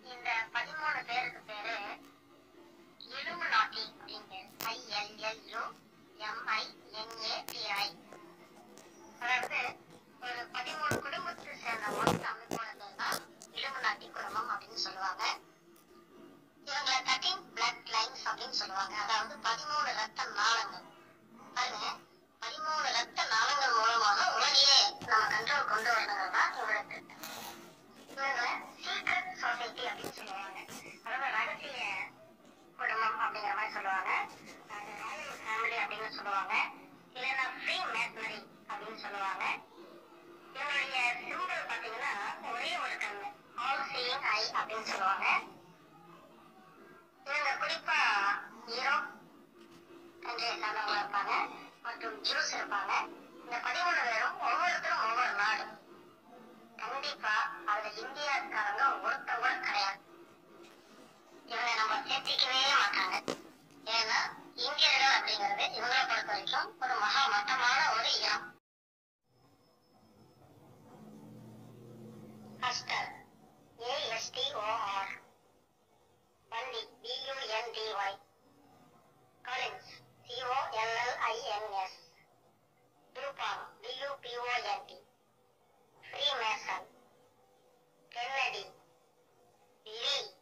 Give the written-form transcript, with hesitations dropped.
இந்த 13 பேருக்கு பேரு Illuminati அப்படிங்கிற ILLUMINATI. அதாவது ஒரு 13 குடும்பத்தை சேர்ந்த மொத்த அமைப்போட பேர் தான் Illuminati குடும்பம் அப்படின்னு சொல்லுவாங்க. இவங்களை 13 blood lines அப்படின்னு சொல்லுவாங்க. அதாவது 13 ரத்த நாளங்கள். பாருங்க, 13 ரத்த நாளங்கள் மூலமாக உலகையே நம்ம கண்ட்ரோல் கொண்டு வரணுங்கிறது தான் இவங்களுக்கு. இவங்களை சீக்ரெட் சொசைட்டி அப்படின்னு சொல்லுவாங்க. அதாவது ரகசிய குடும்பம் அப்படிங்கிற மாதிரி சொல்லுவாங்க. ராயல் ஃபேமிலி அப்படின்னு சொல்லுவாங்க. இல்லைன்னா Freemasonry அப்படின்னு சொல்லுவாங்க. இவங்களுடைய சிம்பிள் பார்த்தீங்கன்னா ஒரே ஒரு கண்ணு, ஆல் சீயிங் ஐ அப்படின்னு சொல்லுவாங்க. இவங்க குறிப்பா யூரோப் கண்ட்ரியை சார்ந்தவங்க இருப்பாங்க மற்றும் ஜூஸ் இருப்பாங்க. இந்த 13 பேரும் ஒவ்வொருத்தரும் ஒவ்வொரு நாடு. கண்டிப்பா அதுல இந்தியாக்காரங்க ஒருத்தர் கூட கிடையாது. இவங்க நம்ம சேர்த்திக்கவே மாட்டாங்க. ஏன்னா இந்தியர்கள் அப்படிங்கிறது இவங்களை பொறுத்த வரைக்கும் ஒரு மகா மட்டமான ஒரு இனம். அஸ்டர் ASTOR, வண்டி BUNDY, Collins COLLINS, குரூப்பான் DUPONT, freemason, Kennedy, லீ,